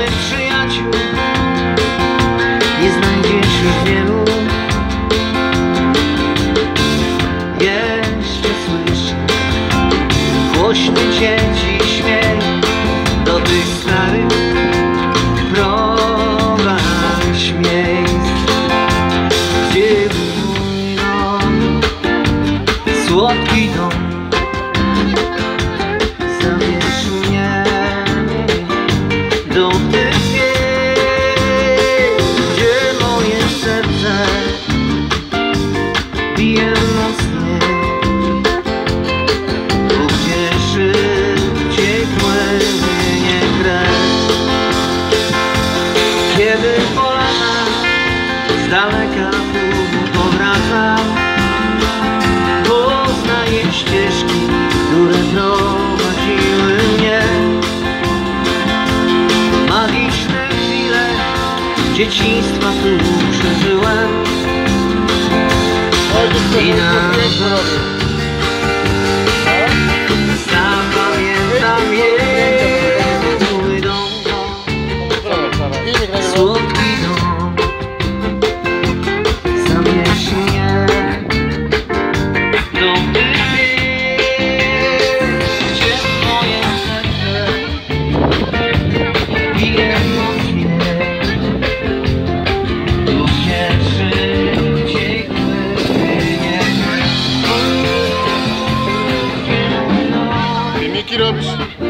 dobrych przyjaciół nie znajdziesz już wielu. Jeszcze słyszę głośny dzieci śmiech do tych starych prowadź miejsc, gdzie był mój dom, słodki dom. Zabierz mnie do tych miejsc, gdzie moje serce bije mocniej, bo gdzie szybciej płynie krew. Kiedy po latach z daleka powracam, poznaję ścieżki, które prowadziły mnie. Magiczne chwile dzieciństwa tu przeżyłem i nawet zapamiętam je. Mój dom, słodki dom, zabierz mnie do tych miejsc, gdzie moje serce bije mocniej, lub gdzie szybciej płynie krew. Filmiki robisz?